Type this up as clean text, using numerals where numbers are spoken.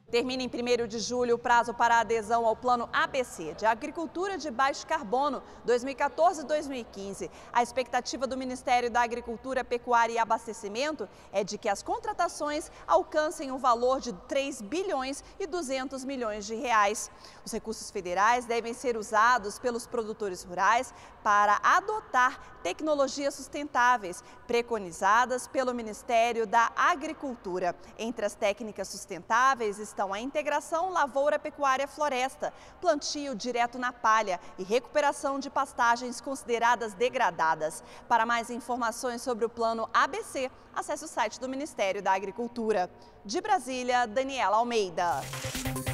Termina em 1º de julho o prazo para a adesão ao Plano ABC de Agricultura de Baixo Carbono 2014-2015. A expectativa do Ministério da Agricultura, Pecuária e Abastecimento é de que as contratações alcancem o valor de 3 bilhões e 200 milhões de reais. Os recursos federais devem ser usados pelos produtores rurais para adotar tecnologias sustentáveis, preconizadas pelo Ministério da Agricultura. Entre as técnicas sustentáveis estão a integração lavoura-pecuária-floresta, plantio direto na palha e recuperação de pastagens consideradas degradadas. Para mais informações sobre o Plano ABC, acesse o site do Ministério da Agricultura. De Brasília, Daniela Almeida.